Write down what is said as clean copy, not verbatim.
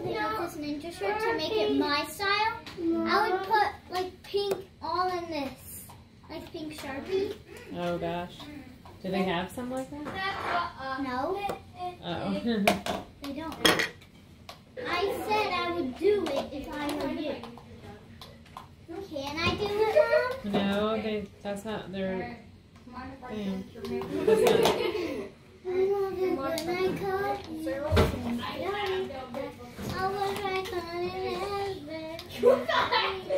something with this ninja shirt to make it my style. I would put like pink all in this, like pink Sharpie. Oh gosh. Do they have some like that? No. Oh. They don't. I said I would do it if I were you. Can I do it, Mom? No, that's not their thing. I want to when I call you. I was right on it.